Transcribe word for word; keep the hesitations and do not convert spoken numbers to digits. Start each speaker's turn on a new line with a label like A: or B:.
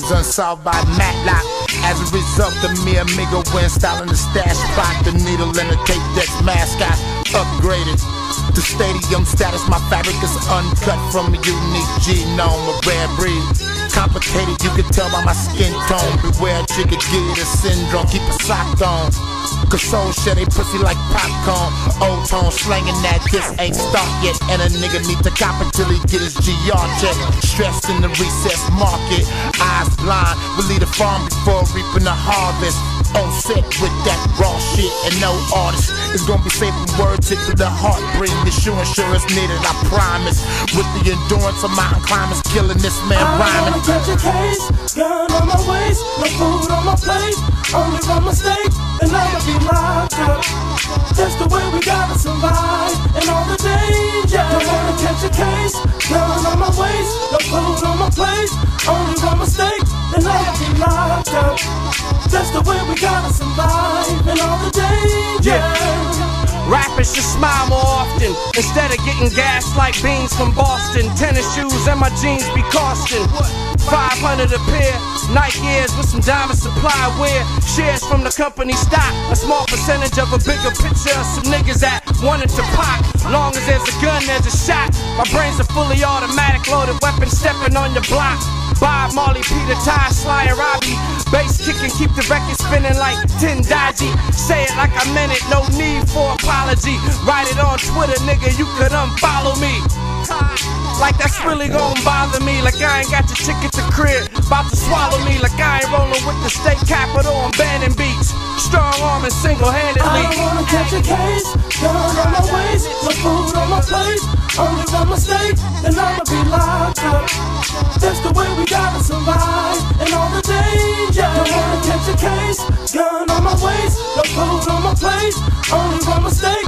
A: cases unsolved by Matlock. As a result, the mere amigo win, styling the stash spot. The needle and the tape deck's mascot upgraded to stadium status. My fabric is uncut from a unique genome, a rare breed. Complicated, you can tell by my skin tone. Beware, jigga, get a syndrome, keep it socked on. Cause soul share they pussy like popcorn. Old tone slanging that this ain't start yet. And a nigga need to cop it till he get his G R check. Stressed in the recess market, eyes blind. We leave the farm before reaping the harvest. On set with that raw shit and no artist. It's gonna be safe from words hit to the heart. Bring the shoe insurance needed, I promise. With the endurance of mountain climbers, killing this man rhyming.
B: I wanna catch a case, gun on my waist, no food on my plate. Only one mistake, and I'ma be locked up. That's the way we gotta survive, and all the danger. Don't wanna catch a case, gun on my waist, no food on my plate. Only one mistake, and I'ma be locked up. That's the way we gotta survive, and all the danger.
C: Yeah. Rappers should smile more often instead of getting gassed like beans from Boston. Tennis shoes and my jeans be costing five hundred a pair. Nike Airs with some diamond supply wear. Shares from the company stock, a small percentage of a bigger picture of some niggas that wanted to pop. Long as there's a gun, there's a shot. My brains are fully automatic, loaded weapon stepping on your block. Bob Marley, Peter Ty, Sly and Robbie. Bass kicking, keep the record spinning like Tin Dodgy. Say it like I meant it, no need for apology. Write it on Twitter, nigga, you could unfollow me. Like that's really gon' bother me. Like I ain't got your ticket to crib, about to swallow me. Like I ain't rolling with the state capital on Bannon Beach. Strong arm and single-handedly.
B: I don't wanna catch a case, gun on my waist, no food on my plate. Only one mistake, and I'ma be locked up. That's the way we gotta survive, and all the danger. Don't wanna catch a case, gun on my waist, no food on my plate. Only one mistake,